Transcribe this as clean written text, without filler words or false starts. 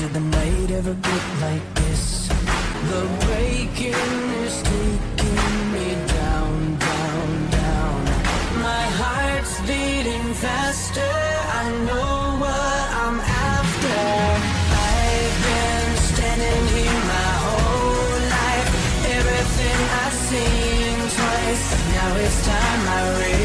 did the night ever get like this? The breaking is taking me down, down, down. My heart's beating faster, I know what I'm after. I've been standing here my whole life. Everything I've seen twice, now it's time I realize